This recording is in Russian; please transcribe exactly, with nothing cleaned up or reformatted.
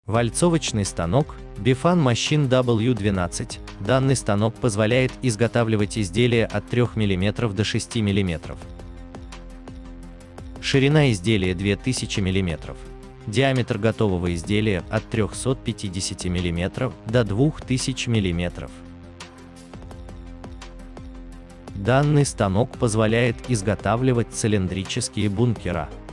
Вальцовочный станок Bifan Machine дабл ю двенадцать. Данный станок позволяет изготавливать изделия от трёх миллиметров до шести миллиметров. Ширина изделия две тысячи миллиметров. Диаметр готового изделия от трёхсот пятидесяти миллиметров до двух тысяч миллиметров. Данный станок позволяет изготавливать цилиндрические бункера.